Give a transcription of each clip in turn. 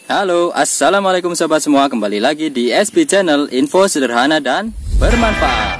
Halo, assalamualaikum sobat semua. Kembali lagi di SB Channel, info sederhana dan bermanfaat.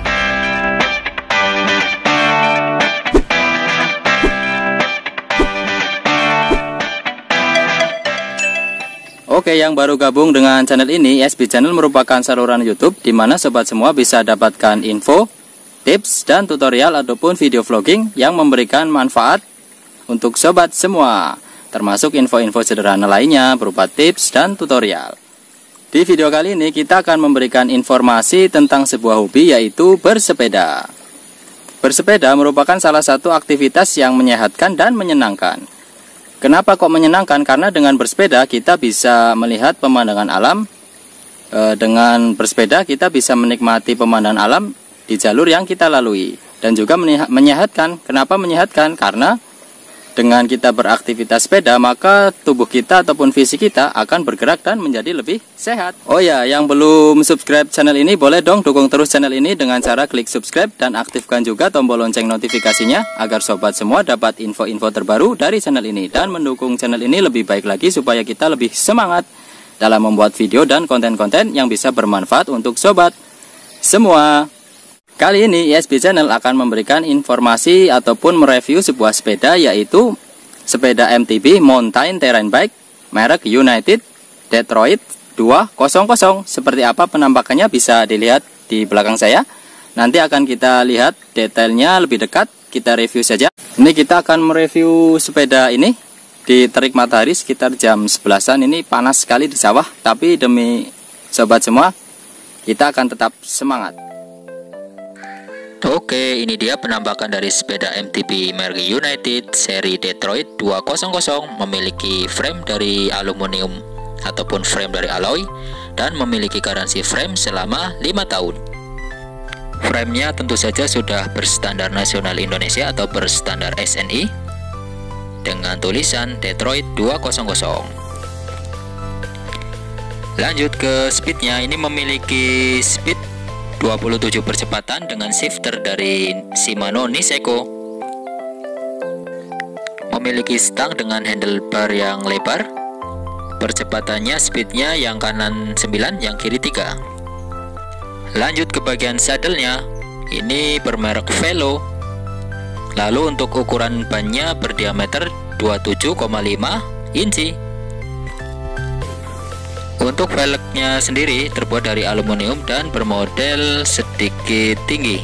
Oke, yang baru gabung dengan channel ini, SB Channel merupakan saluran YouTube di mana sobat semua bisa dapatkan info, tips, dan tutorial ataupun video vlogging yang memberikan manfaat untuk sobat semua, termasuk info-info sederhana lainnya berupa tips dan tutorial. Di video kali ini kita akan memberikan informasi tentang sebuah hobi, yaitu bersepeda. Bersepeda merupakan salah satu aktivitas yang menyehatkan dan menyenangkan. Kenapa kok menyenangkan? Karena dengan bersepeda kita bisa melihat pemandangan alam. Dengan bersepeda kita bisa menikmati pemandangan alam di jalur yang kita lalui. Dan juga menyehatkan. Kenapa menyehatkan? Karena dengan kita beraktivitas sepeda, maka tubuh kita ataupun fisik kita akan bergerak dan menjadi lebih sehat. Oh ya, yang belum subscribe channel ini, boleh dong dukung terus channel ini dengan cara klik subscribe dan aktifkan juga tombol lonceng notifikasinya agar sobat semua dapat info-info terbaru dari channel ini dan mendukung channel ini lebih baik lagi supaya kita lebih semangat dalam membuat video dan konten-konten yang bisa bermanfaat untuk sobat semua. Kali ini SB Channel akan memberikan informasi ataupun mereview sebuah sepeda, yaitu sepeda MTB Mountain Terrain Bike merek United Detroit 200. Seperti apa penampakannya bisa dilihat di belakang saya. Nanti akan kita lihat detailnya lebih dekat, kita review saja. Ini kita akan mereview sepeda ini di terik matahari sekitar jam 11-an. Ini panas sekali di sawah, tapi demi sobat semua kita akan tetap semangat. Oke, ini dia penampakan dari sepeda MTB merek United seri Detroit 200, memiliki frame dari aluminium ataupun frame dari alloy dan memiliki garansi frame selama 5 tahun. Framenya tentu saja sudah berstandar nasional Indonesia atau berstandar SNI dengan tulisan Detroit 200. Lanjut ke speednya, ini memiliki speed 27 percepatan dengan shifter dari Shimano Niseko. Memiliki stang dengan handlebar yang lebar. Percepatannya, speednya yang kanan 9, yang kiri 3. Lanjut ke bagian saddle-nya, ini bermerek Velo. Lalu untuk ukuran bannya berdiameter 27,5 inci. Untuk velgnya sendiri terbuat dari aluminium dan bermodel sedikit tinggi.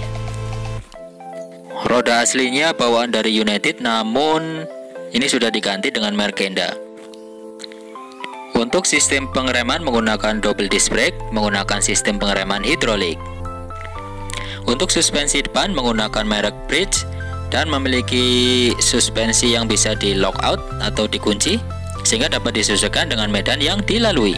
Roda aslinya bawaan dari United, namun ini sudah diganti dengan merek Kenda. Untuk sistem pengereman menggunakan double disc brake, menggunakan sistem pengereman hidrolik. Untuk suspensi depan menggunakan merek Bridge dan memiliki suspensi yang bisa di lock out atau dikunci sehingga dapat disesuaikan dengan medan yang dilalui.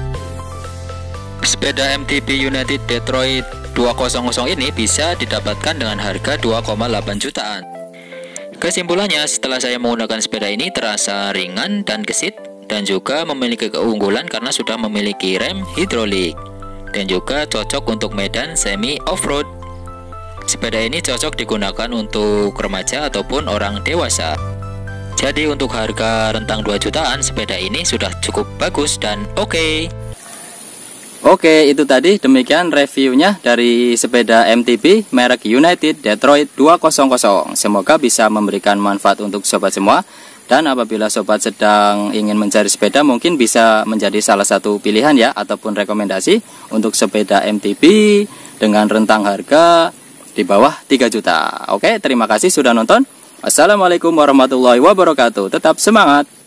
Sepeda MTB United Detroit 200 ini bisa didapatkan dengan harga 2,8 jutaan. Kesimpulannya, setelah saya menggunakan sepeda ini terasa ringan dan gesit, dan juga memiliki keunggulan karena sudah memiliki rem hidrolik dan juga cocok untuk medan semi off-road. Sepeda ini cocok digunakan untuk remaja ataupun orang dewasa. Jadi untuk harga rentang 2 jutaan, sepeda ini sudah cukup bagus dan oke. Oke, itu tadi demikian reviewnya dari sepeda MTB merek United Detroit 200. Semoga bisa memberikan manfaat untuk sobat semua. Dan apabila sobat sedang ingin mencari sepeda, mungkin bisa menjadi salah satu pilihan ya, ataupun rekomendasi untuk sepeda MTB dengan rentang harga di bawah 3 juta. Oke, terima kasih sudah nonton. Wassalamualaikum warahmatullahi wabarakatuh. Tetap semangat.